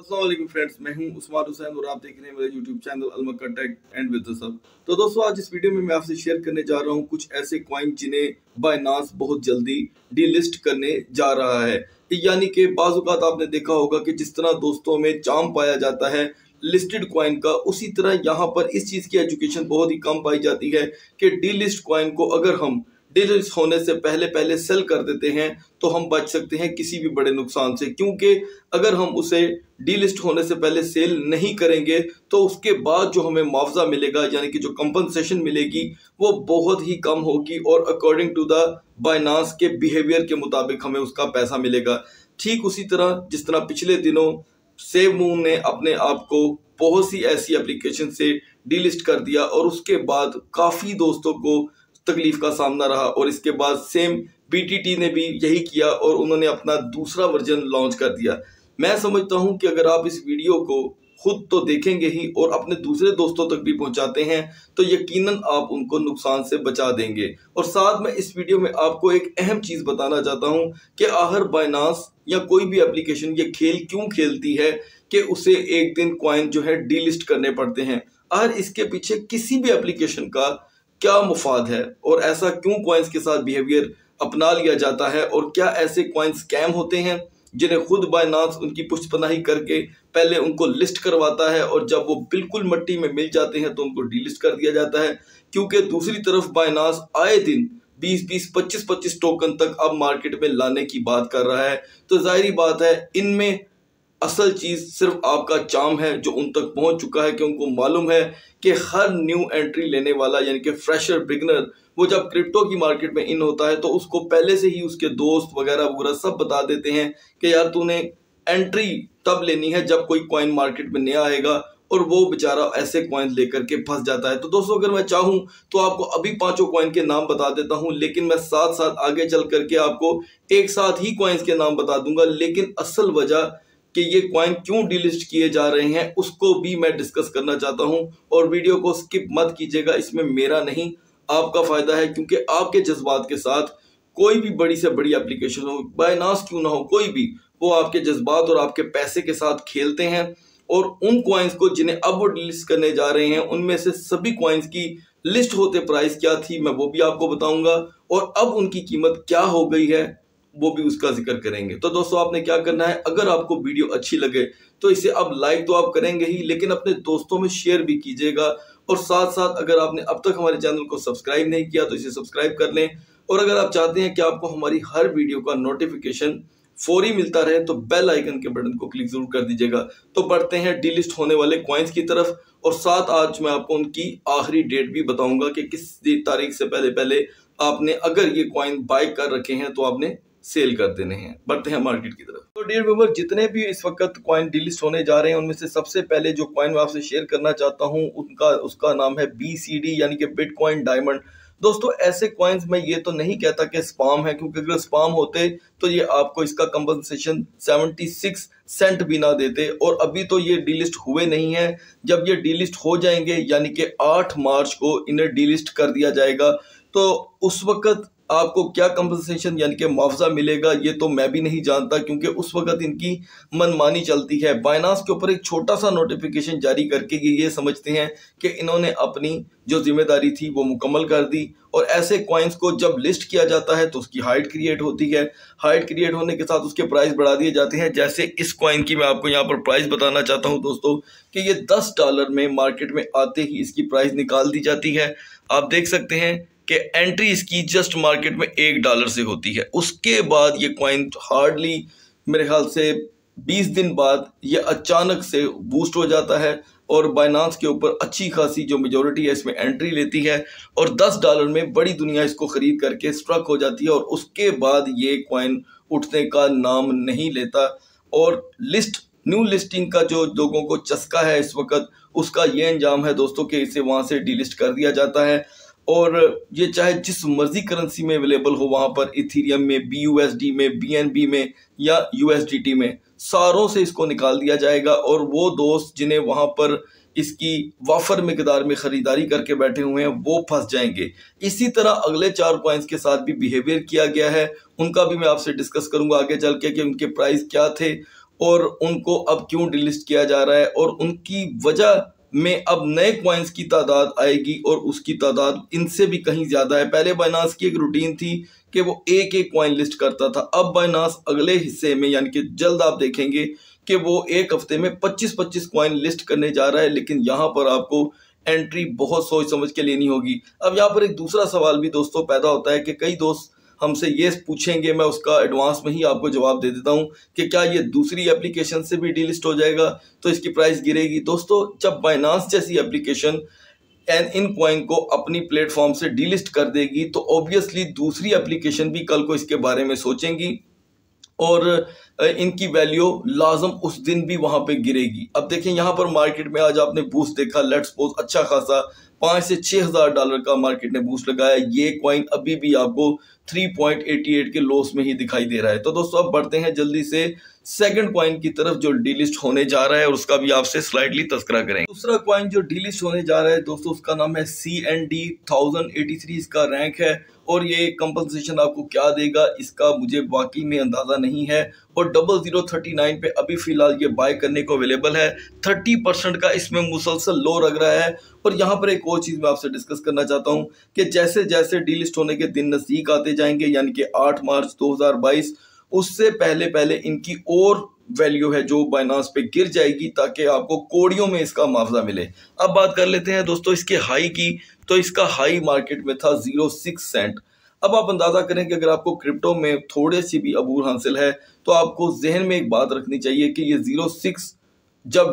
अस्सलाम वालेकुम फ्रेंड्स, मैं हूं उस्मान हुसैन और आप देख रहे हैं मेरा YouTube channel Almakka tech and with सब। तो दोस्तों, आज इस वीडियो में मैं आपसे शेयर करने जा रहा हूं कुछ ऐसे कॉइन जिन्हें बाइनांस बहुत जल्दी डीलिस्ट करने जा रहा है। यानी कि बाज़ औक़ात आपने देखा होगा कि जिस तरह दोस्तों में चाम पाया जाता है लिस्टेड कॉइन का, उसी तरह यहाँ पर इस चीज़ की एजुकेशन बहुत ही कम पाई जाती है कि डीलिस्ट कॉइन को अगर हम डीलिस्ट होने से पहले सेल कर देते हैं तो हम बच सकते हैं किसी भी बड़े नुकसान से। क्योंकि अगर हम उसे डीलिस्ट होने से पहले सेल नहीं करेंगे तो उसके बाद जो हमें मुआवजा मिलेगा, यानी कि जो कंपनसेशन मिलेगी, वो बहुत ही कम होगी और अकॉर्डिंग टू द बाइनांस के बिहेवियर के मुताबिक हमें उसका पैसा मिलेगा। ठीक उसी तरह जिस तरह पिछले दिनों सेवमून ने अपने आप को बहुत सी ऐसी एप्लीकेशन से डीलिस्ट कर दिया और उसके बाद काफ़ी दोस्तों को तकलीफ का सामना रहा, और इसके बाद सेम BTT ने भी यही किया और उन्होंने अपना दूसरा वर्जन लॉन्च कर दिया। मैं समझता हूं कि अगर आप इस वीडियो को खुद तो देखेंगे ही और अपने दूसरे दोस्तों तक भी पहुंचाते हैं तो यकीनन आप उनको नुकसान से बचा देंगे। और साथ में इस वीडियो में आपको एक अहम चीज बताना चाहता हूं कि आखिर बाइनांस या कोई भी एप्लीकेशन ये खेल क्यों खेलती है कि उसे एक दिन कॉइन जो है डीलिस्ट करने पड़ते हैं। आखिर इसके पीछे किसी भी एप्लीकेशन का क्या मुफाद है और ऐसा क्यों कॉइन्स के साथ बिहेवियर अपना लिया जाता है, और क्या ऐसे कॉइन स्कैम होते हैं जिन्हें खुद बाइनांस उनकी पुष्टपनाही करके पहले उनको लिस्ट करवाता है और जब वो बिल्कुल मट्टी में मिल जाते हैं तो उनको डीलिस्ट कर दिया जाता है। क्योंकि दूसरी तरफ बाइनांस आए दिन 20-20, 25-25 टोकन तक अब मार्केट में लाने की बात कर रहा है। तो जाहिर बात है इनमें असल चीज सिर्फ आपका चार्म है जो उन तक पहुंच चुका है कि उनको मालूम है कि हर न्यू एंट्री लेने वाला, यानी कि फ्रेशर बिगनर, वो जब क्रिप्टो की मार्केट में इन होता है तो उसको पहले से ही उसके दोस्त वगैरह सब बता देते हैं कि यार तूने एंट्री तब लेनी है जब कोई कॉइन मार्केट में नया आएगा, और वो बेचारा ऐसे कॉइन लेकर के फंस जाता है। तो दोस्तों, अगर मैं चाहूं तो आपको अभी 5 कॉइन के नाम बता देता हूं, लेकिन मैं साथ साथ आगे चल करके आपको एक साथ ही कॉइन्स के नाम बता दूंगा, लेकिन असल वजह कि ये कॉइन क्यों डिलिस्ट किए जा रहे हैं उसको भी मैं डिस्कस करना चाहता हूं। और वीडियो को स्किप मत कीजिएगा, इसमें मेरा नहीं आपका फायदा है, क्योंकि आपके जज्बात के साथ कोई भी बड़ी से बड़ी एप्लीकेशन हो, बाइनांस क्यों ना हो, कोई भी, वो आपके जज्बात और आपके पैसे के साथ खेलते हैं। और उन कॉइन्स को जिन्हें अब वो डिलिस्ट करने जा रहे हैं उनमें से सभी कॉइन्स की लिस्ट होते प्राइस क्या थी मैं वो भी आपको बताऊंगा, और अब उनकी कीमत क्या हो गई है वो भी उसका जिक्र करेंगे। तो दोस्तों, आपने क्या करना है, अगर आपको वीडियो अच्छी लगे तो इसे अब लाइक तो आप करेंगे ही, लेकिन अपने दोस्तों में शेयर भी कीजिएगा। और साथ साथ अगर आपने अब तक हमारे चैनल को सब्सक्राइब नहीं किया तो इसे सब्सक्राइब कर लें। और अगर आप चाहते हैं कि आपको हमारी हर वीडियो का नोटिफिकेशन फौरी मिलता रहे तो बेल आइकन के बटन को क्लिक जरूर कर दीजिएगा। तो बढ़ते हैं डीलिस्ट होने वाले कॉइन्स की तरफ, और साथ आज मैं आपको उनकी आखिरी डेट भी बताऊंगा कि किस तारीख से पहले आपने अगर ये कॉइन बाय कर रखे हैं तो आपने सेल कर देने हैं। बढ़ते हैं मार्केट की तरफ। तो डियर व्यूअर, जितने भी इस वक्त कॉइन डीलिस्ट होने जा रहे हैं उनमें से सबसे पहले जो कॉइन मैं आपसे शेयर करना चाहता हूं उसका नाम है BCD, यानी कि बिटकॉइन डायमंड। दोस्तों, ऐसे कॉइन्स मैं ये तो नहीं कहता कि स्पाम है, क्योंकि अगर स्पाम होते तो ये आपको इसका कंपनसेशन 76 सेंट भी ना देते, और अभी तो ये डीलिस्ट हुए नहीं है। जब ये डीलिस्ट हो जाएंगे, यानी कि 8 मार्च को इन्हें डीलिस्ट कर दिया जाएगा, तो उस वक्त आपको क्या कंपनसेशन यानी कि मुआवजा मिलेगा ये तो मैं भी नहीं जानता, क्योंकि उस वक्त इनकी मनमानी चलती है। बाइनांस के ऊपर एक छोटा सा नोटिफिकेशन जारी करके ये समझते हैं कि इन्होंने अपनी जो जिम्मेदारी थी वो मुकम्मल कर दी, और ऐसे कॉइन्स को जब लिस्ट किया जाता है तो उसकी हाइट क्रिएट होती है। हाइट क्रिएट होने के साथ उसके प्राइस बढ़ा दिए जाते हैं। जैसे इस कॉइन की मैं आपको यहाँ पर प्राइस बताना चाहता हूँ दोस्तों, कि ये $10 में मार्केट में आते ही इसकी प्राइस निकाल दी जाती है। आप देख सकते हैं कि एंट्री इसकी जस्ट मार्केट में $1 से होती है। उसके बाद ये कॉइन हार्डली मेरे ख्याल से 20 दिन बाद ये अचानक से बूस्ट हो जाता है, और बाइनांस के ऊपर अच्छी खासी जो मेजॉरिटी है इसमें एंट्री लेती है, और $10 में बड़ी दुनिया इसको खरीद करके स्ट्रक हो जाती है, और उसके बाद ये कॉइन उठने का नाम नहीं लेता। और न्यू लिस्टिंग का जो लोगों को चस्का है इस वक्त, उसका ये अंजाम है दोस्तों कि इसे वहाँ से डीलिस्ट कर दिया जाता है। और ये चाहे जिस मर्जी करेंसी में अवेलेबल हो, वहाँ पर इथीरियम में, BUSD में, BNB में या USDT में, सारों से इसको निकाल दिया जाएगा। और वो दोस्त जिन्हें वहाँ पर इसकी वाफर मिकदार में खरीदारी करके बैठे हुए हैं वो फंस जाएंगे। इसी तरह अगले 4 कॉइन्स के साथ भी बिहेवियर किया गया है, उनका भी मैं आपसे डिस्कस करूंगा आगे चल के कि उनके प्राइस क्या थे और उनको अब क्यों डिलिस्ट किया जा रहा है, और उनकी वजह में अब नए कॉइन्स की तादाद आएगी और उसकी तादाद इनसे भी कहीं ज्यादा है। पहले बाइनांस की एक रूटीन थी कि वो एक एक कॉइन लिस्ट करता था। अब बाइनांस अगले हिस्से में यानी कि जल्द आप देखेंगे कि वो एक हफ्ते में 25-25 कॉइन लिस्ट करने जा रहा है, लेकिन यहाँ पर आपको एंट्री बहुत सोच समझ के लेनी होगी। अब यहाँ पर एक दूसरा सवाल भी दोस्तों पैदा होता है कि कई दोस्त हमसे ये पूछेंगे, मैं उसका एडवांस में ही आपको जवाब दे देता हूं कि क्या ये दूसरी एप्लीकेशन से भी डीलिस्ट हो जाएगा तो इसकी प्राइस गिरेगी। दोस्तों, जब बाइनांस जैसी एप्लीकेशन इन कॉइन को अपनी प्लेटफॉर्म से डीलिस्ट कर देगी तो ऑब्वियसली दूसरी एप्लीकेशन भी कल को इसके बारे में सोचेंगी और इनकी वैल्यू लाजम उस दिन भी वहां पे गिरेगी। अब देखें, यहाँ पर मार्केट में आज आपने बूस्ट देखा, लेट्स सपोज अच्छा खासा $5,000 से $6,000 का मार्केट ने बूस्ट लगाया। ये कॉइन अभी भी आपको 3.88 के लॉस में ही दिखाई दे रहा है। तो दोस्तों अब बढ़ते हैं जल्दी से सेकंड कॉइन की तरफ जो डीलिस्ट होने जा रहा है और उसका भी आपसे स्लाइडली तस्करा करेंगे। दूसरा कॉइन जो डीलिस्ट होने जा रहा है दोस्तों, उसका नाम है CND 1083, इसका रैंक है और ये कंपनसेशन आपको क्या देगा इसका मुझे वाकई में अंदाजा नहीं है। और 0039 पे अभी फिलहाल ये बाय करने को अवेलेबल है। 30% का इसमें मुसलसल लो लग रहा है। और यहाँ पर एक और चीज मैं आपसे डिस्कस करना चाहता हूँ कि जैसे जैसे डीलिस्ट होने के दिन नजदीक आते जाएंगे, यानी कि 8 मार्च 2022, उससे पहले पहले इनकी और वैल्यू है जो बाइनांस पे गिर जाएगी ताकि आपको कोड़ियों में इसका मुआवजा मिले। अब बात कर लेते हैं दोस्तों इसके हाई की। तो इसका हाई मार्केट में था 06 सेंट। अब आप अंदाजा करें कि अगर आपको क्रिप्टो में थोड़े सी भी अबूर हासिल है तो आपको जहन में एक बात रखनी चाहिए कि ये 06 जब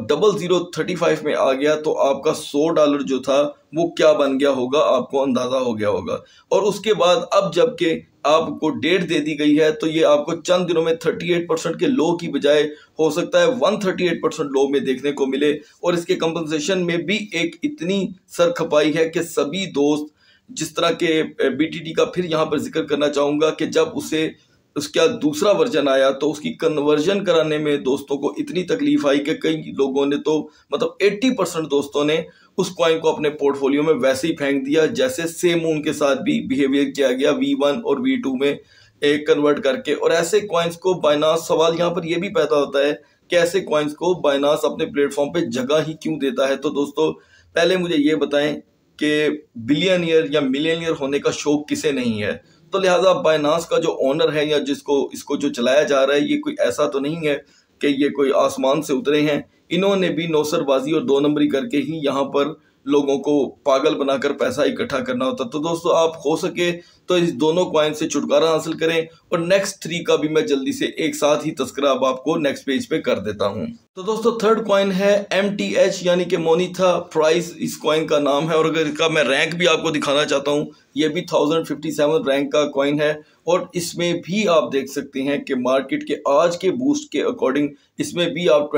0035 में आ गया तो आपका $100 जो था वो क्या बन गया होगा, आपको अंदाजा हो गया होगा। और उसके बाद अब जबकि आपको डेट दे दी गई है तो ये आपको चंद दिनों में 38% के लो की बजाय हो सकता है 138% लो में देखने को मिले। और इसके कंपनसेशन में भी एक इतनी सर खपाई है कि सभी दोस्त, जिस तरह के BTT का फिर यहाँ पर जिक्र करना चाहूंगा कि जब उसका दूसरा वर्जन आया तो उसकी कन्वर्जन कराने में दोस्तों को इतनी तकलीफ आई कि कई लोगों ने तो मतलब 80% दोस्तों ने उस कॉइन को अपने पोर्टफोलियो में वैसे ही फेंक दिया जैसे सेम उनके साथ भी बिहेवियर किया गया V1 और V2 में एक कन्वर्ट करके। और ऐसे कॉइन्स को बाइनांस, सवाल यहाँ पर यह भी पैदा होता है कि ऐसे कॉइन्स को बाइनांस अपने प्लेटफॉर्म पे जगह ही क्यों देता है। तो दोस्तों पहले मुझे ये बताएं कि बिलियनियर या मिलियनियर होने का शौक किसे नहीं है। तो लिहाजा बाइनांस का जो ओनर है या इसको जो चलाया जा रहा है, ये कोई ऐसा तो नहीं है कि ये कोई आसमान से उतरे हैं। इन्होंने भी नौसरबाजी और 2 नंबरी करके ही यहाँ पर लोगों को पागल बनाकर पैसा इकट्ठा करना होता। तो दोस्तों आप हो सके तो इस दोनों कॉइन से छुटकारा हासिल करें। और नेक्स्ट 3 का भी मैं जल्दी से एक साथ ही तस्करा अब आपको नेक्स्ट पेज पे कर देता हूं। तो दोस्तों थर्ड कॉइन है MTH यानी कि मोनीथा प्राइस इस कॉइन का नाम है। और अगर इसका मैं रैंक भी आपको दिखाना चाहता हूं, ये भी 1057 रैंक का कॉइन है। और इसमें भी आप देख सकते हैं कि मार्केट के आज के बूस्ट के अकॉर्डिंग इसमें भी आप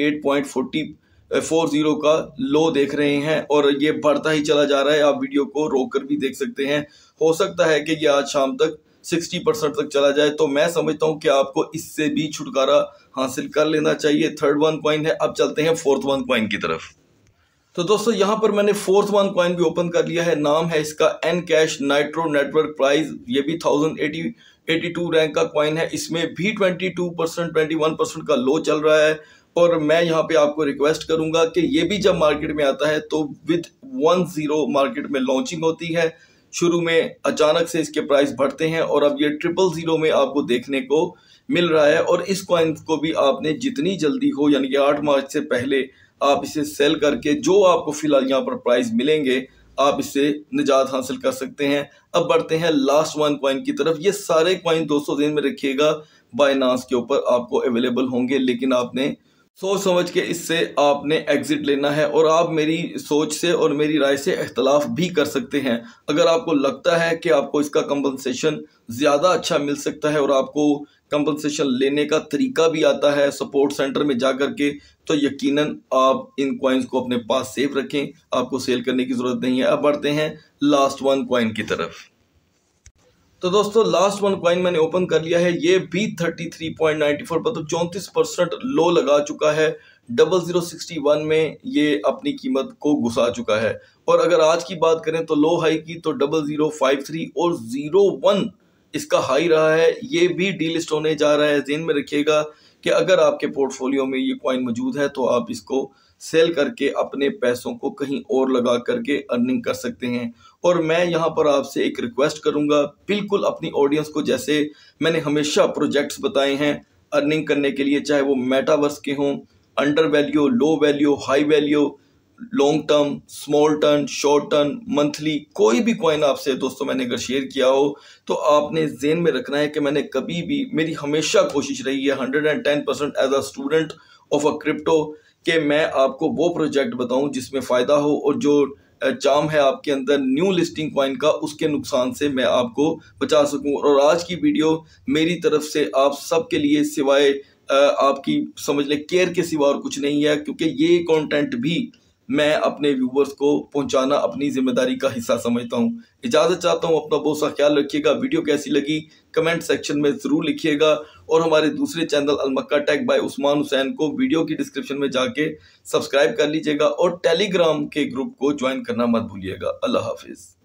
28.40 का लो देख रहे हैं और ये बढ़ता ही चला जा रहा है। आप वीडियो को रोक कर भी देख सकते हैं। हो सकता है कि ये आज शाम तक 60% तक चला जाए। तो मैं समझता हूं कि आपको इससे भी छुटकारा हासिल कर लेना चाहिए। थर्ड वन कॉइन है। अब चलते हैं फोर्थ वन कॉइन की तरफ। तो दोस्तों यहाँ पर मैंने फोर्थ वन कॉइन भी ओपन कर लिया है। नाम है इसका Ncash नाइट्रो नेटवर्क प्राइस। ये भी 1082 रैंक का कॉइन है। इसमें भी 22% 21% का लो चल रहा है। और मैं यहाँ पे आपको रिक्वेस्ट करूंगा कि ये भी जब मार्केट में आता है तो विद 10 मार्केट में लॉन्चिंग होती है। शुरू में अचानक से इसके प्राइस बढ़ते हैं और अब ये 000 में आपको देखने को मिल रहा है। और इस कॉइन को भी आपने जितनी जल्दी हो यानी कि 8 मार्च से पहले आप इसे सेल करके जो आपको फिलहाल यहाँ पर प्राइस मिलेंगे आप इससे निजात हासिल कर सकते हैं। अब बढ़ते हैं लास्ट वन कॉइन की तरफ। ये सारे कॉइन दोस्तों ध्यान में रखिएगा बाइनांस के ऊपर आपको अवेलेबल होंगे, लेकिन आपने सोच समझ के इससे आपने एग्जिट लेना है। और आप मेरी सोच से और मेरी राय से इख्तलाफ भी कर सकते हैं। अगर आपको लगता है कि आपको इसका कंपनसेशन ज़्यादा अच्छा मिल सकता है और आपको कंपनसेशन लेने का तरीका भी आता है सपोर्ट सेंटर में जा कर के, तो यकीनन आप इन कॉइन्स को अपने पास सेव रखें, आपको सेल करने की ज़रूरत नहीं है। अब बढ़ते हैं लास्ट वन कॉइन की तरफ। तो दोस्तों लास्ट वन कॉइन मैंने ओपन कर लिया है। ये भी 33.94 मतलब 34% लो लगा चुका है। 0061 में ये अपनी कीमत को घुसा चुका है। और अगर आज की बात करें तो लो हाई की तो 0053 और 01 इसका हाई रहा है। ये भी डीलिस्ट होने जा रहा है। ध्यान में रखिएगा कि अगर आपके पोर्टफोलियो में ये कॉइन मौजूद है तो आप इसको सेल करके अपने पैसों को कहीं और लगा करके अर्निंग कर सकते हैं। और मैं यहाँ पर आपसे एक रिक्वेस्ट करूंगा, बिल्कुल अपनी ऑडियंस को, जैसे मैंने हमेशा प्रोजेक्ट्स बताए हैं अर्निंग करने के लिए, चाहे वो मेटावर्स के हों, under value, low value, high value, long term, small term, short term, monthly, कोई भी कॉइन आपसे दोस्तों मैंने अगर शेयर किया हो तो आपने ज़हन में रखना है कि मैंने कभी भी, मेरी हमेशा कोशिश रही है 110% as a student of a crypto कि मैं आपको वो प्रोजेक्ट बताऊं जिसमें फ़ायदा हो, और जो चार्म है आपके अंदर न्यू लिस्टिंग कॉइन का, उसके नुकसान से मैं आपको बचा सकूं। और आज की वीडियो मेरी तरफ से आप सबके लिए, सिवाय आपकी समझ ले केयर के सिवा और कुछ नहीं है, क्योंकि ये कंटेंट भी मैं अपने व्यूवर्स को पहुंचाना अपनी जिम्मेदारी का हिस्सा समझता हूं। इजाजत चाहता हूं, अपना बहुत सा ख्याल रखिएगा। वीडियो कैसी लगी कमेंट सेक्शन में जरूर लिखिएगा, और हमारे दूसरे channel Almakka tech by Usman Hussain को वीडियो की डिस्क्रिप्शन में जाके सब्सक्राइब कर लीजिएगा, और टेलीग्राम के ग्रुप को ज्वाइन करना मत भूलिएगा। अल्लाह हाफिज।